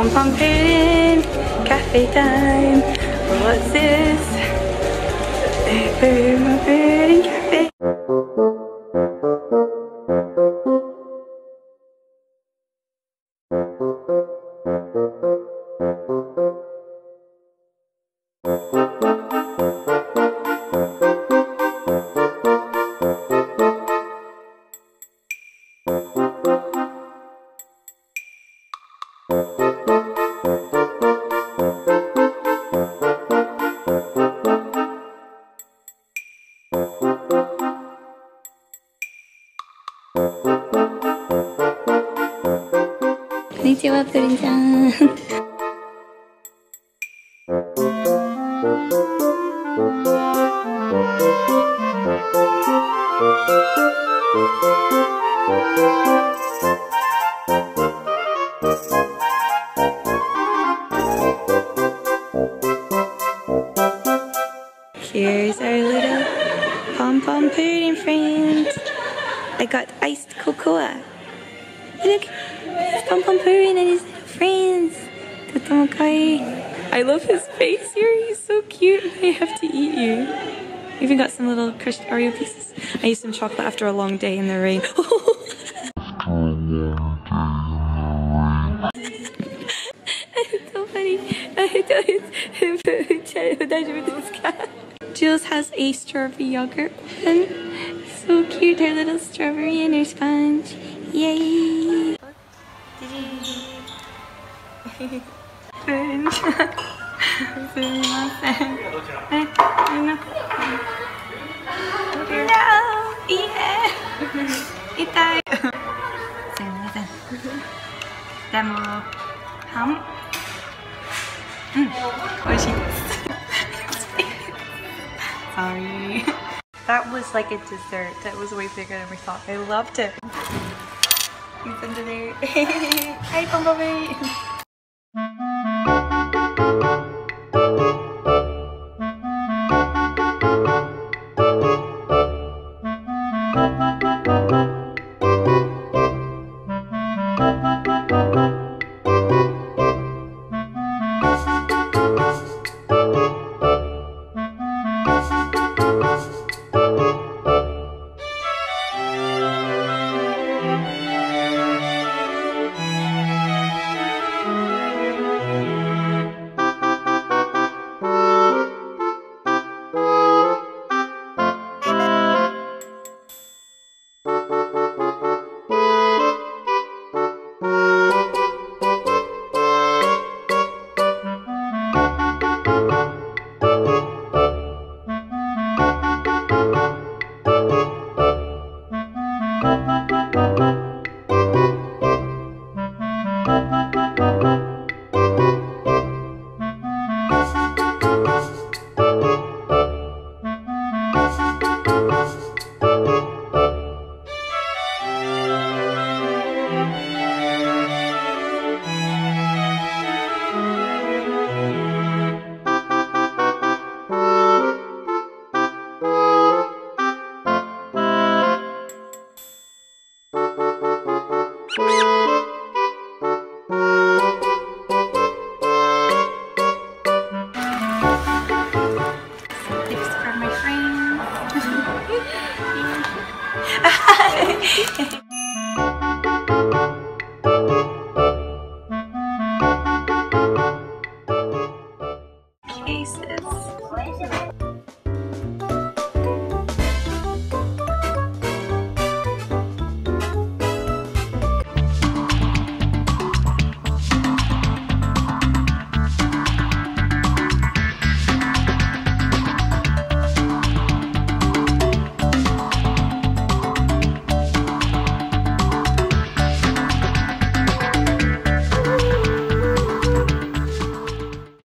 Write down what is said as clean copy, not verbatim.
Pom Pom Purin Café time. What's this? Pom Pom Purin Café. Konnichiwa, Purin-chan. Here's our little Pom Pom Purin friends. I got iced cocoa. Look, it's Pom Pom Purin and his little friends. Totomo kawaii. I love his face here. He's so cute. I have to eat you. Even got some little crushed Oreo pieces. I used some chocolate after a long day in the rain. It's so funny. Jules has a strawberry yogurt one. So cute, her little strawberry and her sponge. Yay! Sorry. That was like a dessert. That was way bigger than we thought. I loved it. He's under there. Hi, Bumblebee.